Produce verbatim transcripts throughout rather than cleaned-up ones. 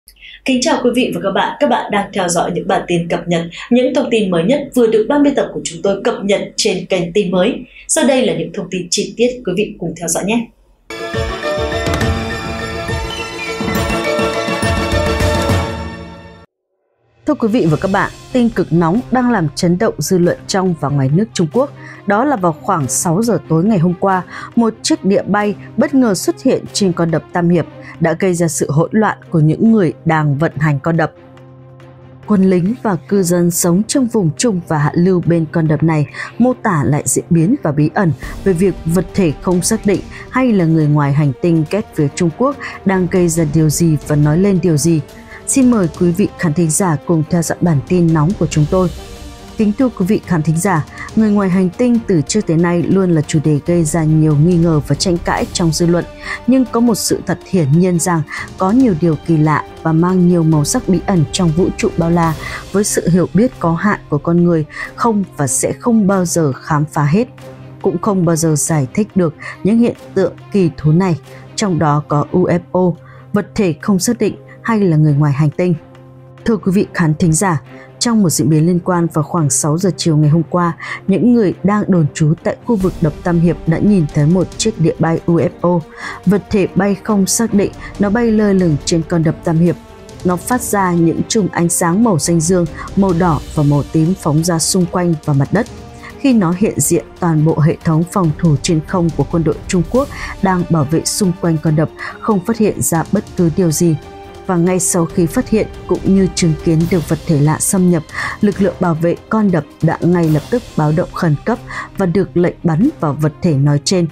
Kính chào quý vị và các bạn. Các bạn đang theo dõi những bản tin cập nhật, những thông tin mới nhất vừa được ban biên tập của chúng tôi cập nhật trên kênh tin mới. Sau đây là những thông tin chi tiết, quý vị cùng theo dõi nhé. Thưa quý vị và các bạn, tin cực nóng đang làm chấn động dư luận trong và ngoài nước Trung Quốc. Đó là vào khoảng sáu giờ tối ngày hôm qua, một chiếc đĩa bay bất ngờ xuất hiện trên con đập Tam Hiệp đã gây ra sự hỗn loạn của những người đang vận hành con đập. Quân lính và cư dân sống trong vùng trung và hạ lưu bên con đập này mô tả lại diễn biến và bí ẩn về việc vật thể không xác định hay là người ngoài hành tinh ghét phía Trung Quốc đang gây ra điều gì và nói lên điều gì. Xin mời quý vị khán thính giả cùng theo dõi bản tin nóng của chúng tôi. Kính thưa quý vị khán thính giả, người ngoài hành tinh từ trước tới nay luôn là chủ đề gây ra nhiều nghi ngờ và tranh cãi trong dư luận. Nhưng có một sự thật hiển nhiên rằng có nhiều điều kỳ lạ và mang nhiều màu sắc bí ẩn trong vũ trụ bao la với sự hiểu biết có hạn của con người không và sẽ không bao giờ khám phá hết. Cũng không bao giờ giải thích được những hiện tượng kỳ thú này, trong đó có u ép ô, vật thể không xác định hay là người ngoài hành tinh. Thưa quý vị khán thính giả, trong một diễn biến liên quan vào khoảng sáu giờ chiều ngày hôm qua, những người đang đồn trú tại khu vực đập Tam Hiệp đã nhìn thấy một chiếc đĩa bay u ép ô. Vật thể bay không xác định, nó bay lơ lửng trên con đập Tam Hiệp. Nó phát ra những chùm ánh sáng màu xanh dương, màu đỏ và màu tím phóng ra xung quanh và mặt đất. Khi nó hiện diện, toàn bộ hệ thống phòng thủ trên không của quân đội Trung Quốc đang bảo vệ xung quanh con đập không phát hiện ra bất cứ điều gì. Và ngay sau khi phát hiện cũng như chứng kiến được vật thể lạ xâm nhập, lực lượng bảo vệ con đập đã ngay lập tức báo động khẩn cấp và được lệnh bắn vào vật thể nói trên.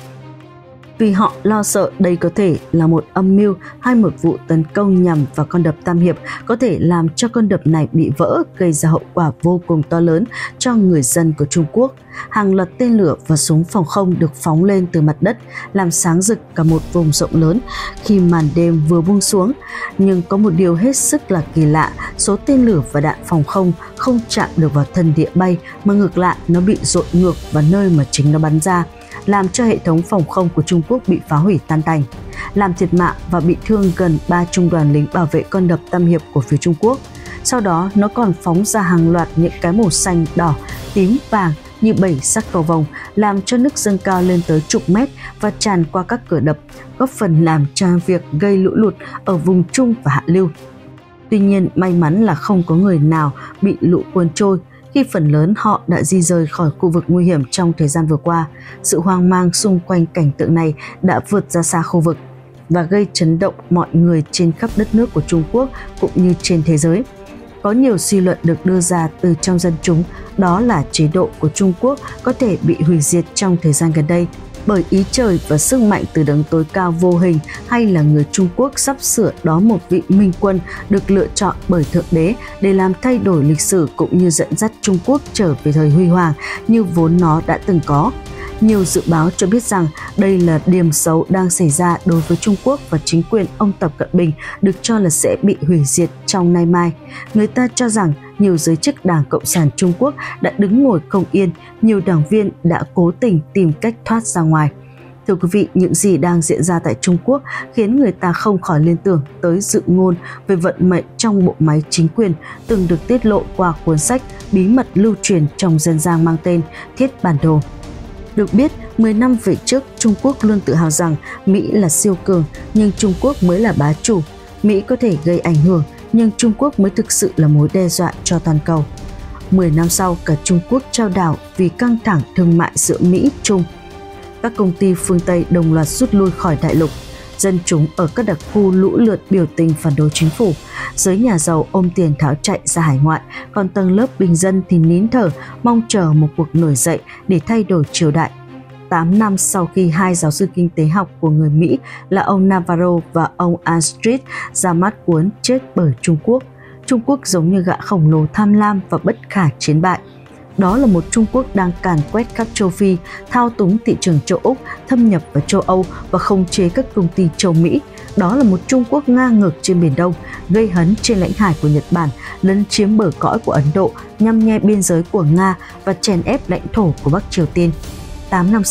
Vì họ lo sợ đây có thể là một âm mưu hay một vụ tấn công nhằm vào con đập Tam Hiệp có thể làm cho con đập này bị vỡ, gây ra hậu quả vô cùng to lớn cho người dân của Trung Quốc. Hàng loạt tên lửa và súng phòng không được phóng lên từ mặt đất, làm sáng rực cả một vùng rộng lớn khi màn đêm vừa buông xuống. Nhưng có một điều hết sức là kỳ lạ, số tên lửa và đạn phòng không không chạm được vào thân đĩa bay mà ngược lại nó bị dội ngược vào nơi mà chính nó bắn ra, làm cho hệ thống phòng không của Trung Quốc bị phá hủy tan tành, làm thiệt mạng và bị thương gần ba trung đoàn lính bảo vệ con đập Tam Hiệp của phía Trung Quốc. Sau đó nó còn phóng ra hàng loạt những cái màu xanh, đỏ, tím, vàng như bảy sắc cầu vồng, làm cho nước dâng cao lên tới chục mét và tràn qua các cửa đập, góp phần làm cho việc gây lũ lụt ở vùng trung và hạ lưu. Tuy nhiên, may mắn là không có người nào bị lũ cuốn trôi, khi phần lớn họ đã di rời khỏi khu vực nguy hiểm trong thời gian vừa qua. Sự hoang mang xung quanh cảnh tượng này đã vượt ra xa khu vực và gây chấn động mọi người trên khắp đất nước của Trung Quốc cũng như trên thế giới. Có nhiều suy luận được đưa ra từ trong dân chúng, đó là chế độ của Trung Quốc có thể bị hủy diệt trong thời gian gần đây bởi ý trời và sức mạnh từ đấng tối cao vô hình, hay là người Trung Quốc sắp sửa đón một vị minh quân được lựa chọn bởi Thượng Đế để làm thay đổi lịch sử cũng như dẫn dắt Trung Quốc trở về thời huy hoàng như vốn nó đã từng có. Nhiều dự báo cho biết rằng đây là điểm xấu đang xảy ra đối với Trung Quốc và chính quyền ông Tập Cận Bình được cho là sẽ bị hủy diệt trong nay mai. Người ta cho rằng nhiều giới chức Đảng Cộng sản Trung Quốc đã đứng ngồi không yên, nhiều đảng viên đã cố tình tìm cách thoát ra ngoài. Thưa quý vị, những gì đang diễn ra tại Trung Quốc khiến người ta không khỏi liên tưởng tới dự ngôn về vận mệnh trong bộ máy chính quyền từng được tiết lộ qua cuốn sách bí mật lưu truyền trong dân gian mang tên Thiết Bản Đồ. Được biết, mười năm về trước, Trung Quốc luôn tự hào rằng Mỹ là siêu cường, nhưng Trung Quốc mới là bá chủ. Mỹ có thể gây ảnh hưởng, nhưng Trung Quốc mới thực sự là mối đe dọa cho toàn cầu. Mười năm sau, cả Trung Quốc trao đảo vì căng thẳng thương mại giữa Mỹ-Trung. Các công ty phương Tây đồng loạt rút lui khỏi đại lục. Dân chúng ở các đặc khu lũ lượt biểu tình phản đối chính phủ. Giới nhà giàu ôm tiền tháo chạy ra hải ngoại, còn tầng lớp bình dân thì nín thở, mong chờ một cuộc nổi dậy để thay đổi triều đại. tám năm sau khi hai giáo sư kinh tế học của người Mỹ là ông Navarro và ông Astrid ra mắt cuốn Chết bởi Trung Quốc, Trung Quốc giống như gã khổng lồ tham lam và bất khả chiến bại. Đó là một Trung Quốc đang càn quét khắp châu Phi, thao túng thị trường châu Úc, thâm nhập vào châu Âu và khống chế các công ty châu Mỹ. Đó là một Trung Quốc ngang ngược trên Biển Đông, gây hấn trên lãnh hải của Nhật Bản, lấn chiếm bờ cõi của Ấn Độ, nhăm nhe biên giới của Nga và chèn ép lãnh thổ của Bắc Triều Tiên. tám năm sau,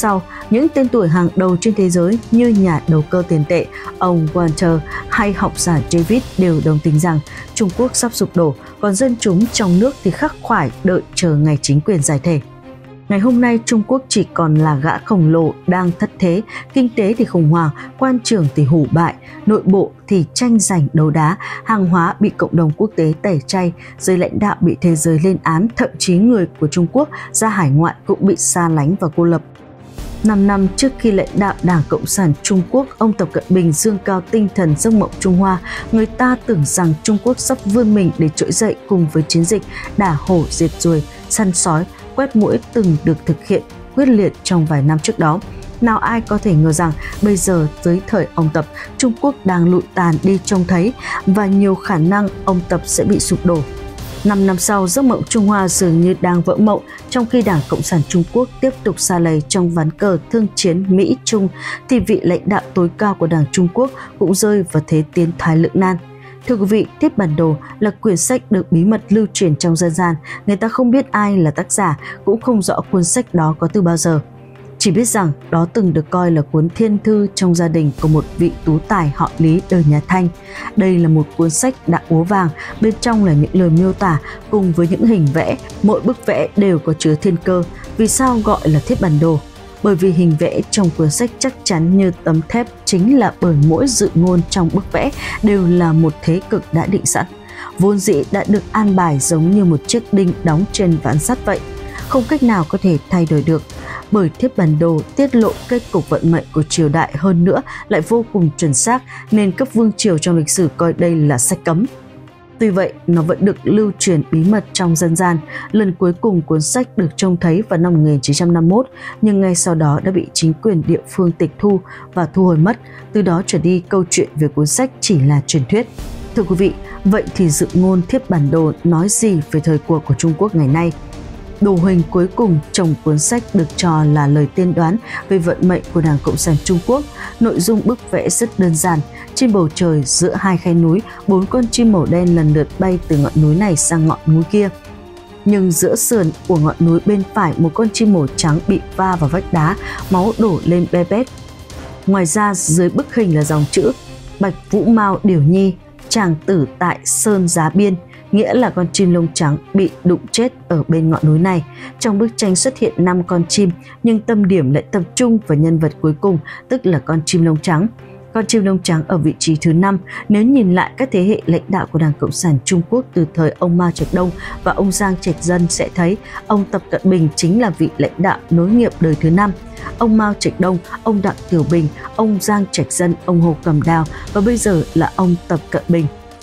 Những tên tuổi hàng đầu trên thế giới như nhà đầu cơ tiền tệ ông Walter hay học giả David đều đồng tình rằng Trung Quốc sắp sụp đổ, còn dân chúng trong nước thì khắc khoải đợi chờ ngày chính quyền giải thể. Ngày hôm nay, Trung Quốc chỉ còn là gã khổng lồ đang thất thế, kinh tế thì khủng hoảng, quan trường thì hủ bại, nội bộ thì tranh giành đấu đá, hàng hóa bị cộng đồng quốc tế tẩy chay, giới lãnh đạo bị thế giới lên án, thậm chí người của Trung Quốc ra hải ngoại cũng bị xa lánh và cô lập. Năm năm trước khi lãnh đạo Đảng Cộng sản Trung Quốc, ông Tập Cận Bình dương cao tinh thần giấc mộng Trung Hoa, người ta tưởng rằng Trung Quốc sắp vươn mình để trỗi dậy cùng với chiến dịch đả hổ diệt ruồi, săn sói, quét muỗi từng được thực hiện quyết liệt trong vài năm trước đó. Nào ai có thể ngờ rằng bây giờ dưới thời ông Tập, Trung Quốc đang lụi tàn đi trông thấy và nhiều khả năng ông Tập sẽ bị sụp đổ. Năm năm sau, giấc mộng Trung Hoa dường như đang vỡ mộng, trong khi Đảng Cộng sản Trung Quốc tiếp tục sa lầy trong ván cờ thương chiến Mỹ-Trung, thì vị lãnh đạo tối cao của Đảng Trung Quốc cũng rơi vào thế tiến thoái lưỡng nan. Thưa quý vị, Tiếp Bản Đồ là quyển sách được bí mật lưu truyền trong dân gian, người ta không biết ai là tác giả, cũng không rõ cuốn sách đó có từ bao giờ. Chỉ biết rằng đó từng được coi là cuốn thiên thư trong gia đình của một vị tú tài họ Lý đời nhà Thanh. Đây là một cuốn sách đã úa vàng, bên trong là những lời miêu tả cùng với những hình vẽ, mỗi bức vẽ đều có chứa thiên cơ. Vì sao gọi là Thiết Bản Đồ? Bởi vì hình vẽ trong cuốn sách chắc chắn như tấm thép, chính là bởi mỗi dự ngôn trong bức vẽ đều là một thế cực đã định sẵn, vốn dĩ đã được an bài giống như một chiếc đinh đóng trên ván sắt vậy, không cách nào có thể thay đổi được. Bởi Thiết Bản Đồ tiết lộ kết cục vận mệnh của triều đại, hơn nữa lại vô cùng chuẩn xác nên cấp vương triều trong lịch sử coi đây là sách cấm. Tuy vậy, nó vẫn được lưu truyền bí mật trong dân gian. Lần cuối cùng cuốn sách được trông thấy vào năm một nghìn chín trăm năm mươi mốt, nhưng ngay sau đó đã bị chính quyền địa phương tịch thu và thu hồi mất. Từ đó trở đi, câu chuyện về cuốn sách chỉ là truyền thuyết. Thưa quý vị, vậy thì dự ngôn Thiết Bản Đồ nói gì về thời cuộc của Trung Quốc ngày nay? Đồ hình cuối cùng trong cuốn sách được cho là lời tiên đoán về vận mệnh của Đảng Cộng sản Trung Quốc. Nội dung bức vẽ rất đơn giản. Trên bầu trời giữa hai khe núi, bốn con chim màu đen lần lượt bay từ ngọn núi này sang ngọn núi kia. Nhưng giữa sườn của ngọn núi bên phải, một con chim màu trắng bị va vào vách đá, máu đổ lên be bét. Ngoài ra, dưới bức hình là dòng chữ Bạch Vũ Mao Điểu Nhi, tràng tử tại Sơn Giá Biên, nghĩa là con chim lông trắng bị đụng chết ở bên ngọn núi này. Trong bức tranh xuất hiện năm con chim, nhưng tâm điểm lại tập trung vào nhân vật cuối cùng, tức là con chim lông trắng. Con chim lông trắng ở vị trí thứ năm. Nếu nhìn lại các thế hệ lãnh đạo của Đảng Cộng sản Trung Quốc từ thời ông Mao Trạch Đông và ông Giang Trạch Dân sẽ thấy ông Tập Cận Bình chính là vị lãnh đạo nối nghiệp đời thứ năm. Ông Mao Trạch Đông, ông Đặng Tiểu Bình, ông Giang Trạch Dân, ông Hồ Cẩm Đào và bây giờ là ông Tập Cận Bình.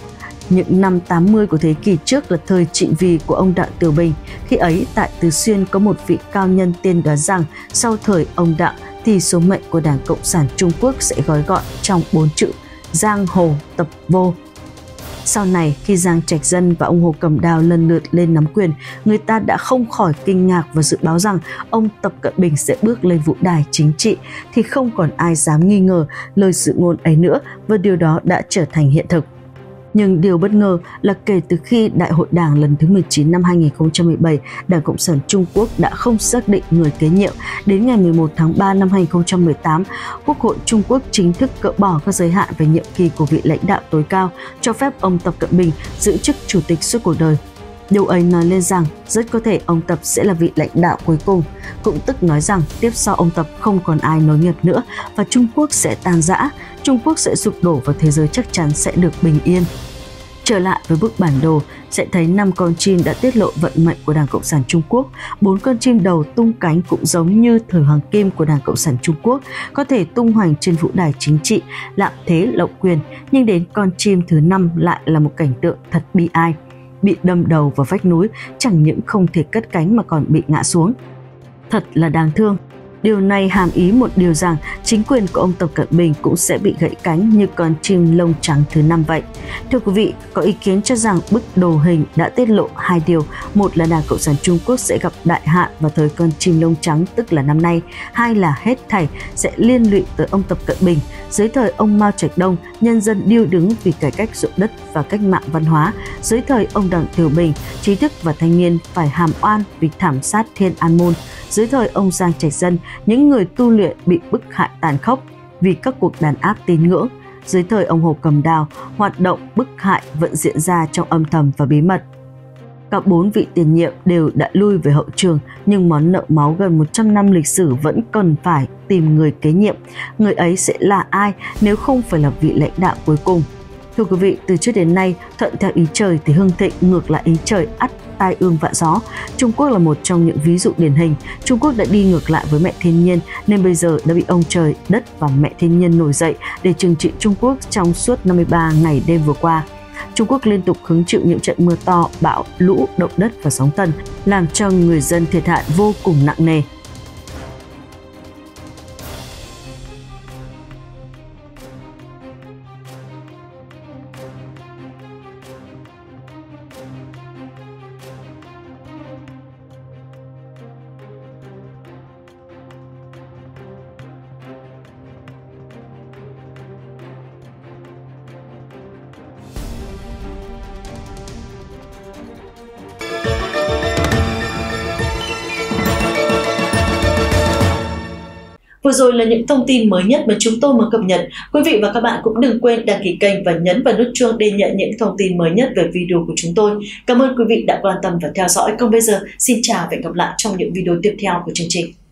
Những năm tám mươi của thế kỷ trước là thời trị vì của ông Đặng Tiểu Bình. Khi ấy, tại Tứ Xuyên có một vị cao nhân tiên đoán rằng sau thời ông Đặng thì số mệnh của Đảng Cộng sản Trung Quốc sẽ gói gọn trong bốn chữ: giang hồ tập vô. Sau này, khi Giang Trạch Dân và ông Hồ Cẩm Đào lần lượt lên nắm quyền, người ta đã không khỏi kinh ngạc và dự báo rằng ông Tập Cận Bình sẽ bước lên vũ đài chính trị, thì không còn ai dám nghi ngờ lời dự ngôn ấy nữa, và điều đó đã trở thành hiện thực. Nhưng điều bất ngờ là kể từ khi Đại hội Đảng lần thứ mười chín năm hai nghìn không trăm mười bảy, Đảng Cộng sản Trung Quốc đã không xác định người kế nhiệm. Đến ngày mười một tháng ba năm hai nghìn không trăm mười tám, Quốc hội Trung Quốc chính thức gỡ bỏ các giới hạn về nhiệm kỳ của vị lãnh đạo tối cao, cho phép ông Tập Cận Bình giữ chức chủ tịch suốt cuộc đời. Điều ấy nói lên rằng rất có thể ông Tập sẽ là vị lãnh đạo cuối cùng, cũng tức nói rằng tiếp sau ông Tập không còn ai nối nghiệp nữa và Trung Quốc sẽ tan rã, Trung Quốc sẽ sụp đổ và thế giới chắc chắn sẽ được bình yên. Trở lại với bức bản đồ, sẽ thấy năm con chim đã tiết lộ vận mệnh của Đảng Cộng sản Trung Quốc. Bốn con chim đầu tung cánh cũng giống như thời hoàng kim của Đảng Cộng sản Trung Quốc, có thể tung hoành trên vũ đài chính trị, lạm thế lộng quyền. Nhưng đến con chim thứ năm lại là một cảnh tượng thật bi ai. Bị đâm đầu vào vách núi, chẳng những không thể cất cánh mà còn bị ngã xuống. Thật là đáng thương. Điều này hàm ý một điều rằng chính quyền của ông Tập Cận Bình cũng sẽ bị gãy cánh như con chim lông trắng thứ năm vậy. Thưa quý vị, có ý kiến cho rằng bức đồ hình đã tiết lộ hai điều. Một là Đảng Cộng sản Trung Quốc sẽ gặp đại hạn vào thời con chim lông trắng, tức là năm nay. Hai là hết thảy sẽ liên lụy tới ông Tập Cận Bình. Dưới thời ông Mao Trạch Đông, nhân dân điêu đứng vì cải cách ruộng đất và cách mạng văn hóa. Dưới thời ông Đặng Tiểu Bình, trí thức và thanh niên phải hàm oan vì thảm sát Thiên An Môn. Dưới thời ông Giang Trạch Dân, những người tu luyện bị bức hại tàn khốc vì các cuộc đàn áp tín ngưỡng. Dưới thời ông Hồ Cầm Đào, hoạt động bức hại vẫn diễn ra trong âm thầm và bí mật. Cả bốn vị tiền nhiệm đều đã lui về hậu trường, nhưng món nợ máu gần một trăm năm lịch sử vẫn cần phải tìm người kế nhiệm. Người ấy sẽ là ai nếu không phải là vị lãnh đạo cuối cùng? Thưa quý vị, từ trước đến nay, thuận theo ý trời thì hưng thịnh, ngược lại ý trời ắt tai ương vạ gió. Trung Quốc là một trong những ví dụ điển hình. Trung Quốc đã đi ngược lại với mẹ thiên nhiên, nên bây giờ đã bị ông trời, đất và mẹ thiên nhiên nổi dậy để trừng trị Trung Quốc trong suốt năm mươi ba ngày đêm vừa qua. Trung Quốc liên tục hứng chịu những trận mưa to, bão, lũ, động đất và sóng thần, làm cho người dân thiệt hại vô cùng nặng nề. Vừa rồi là những thông tin mới nhất mà chúng tôi mới cập nhật. Quý vị và các bạn cũng đừng quên đăng ký kênh và nhấn vào nút chuông để nhận những thông tin mới nhất về video của chúng tôi. Cảm ơn quý vị đã quan tâm và theo dõi. Còn bây giờ, xin chào và hẹn gặp lại trong những video tiếp theo của chương trình.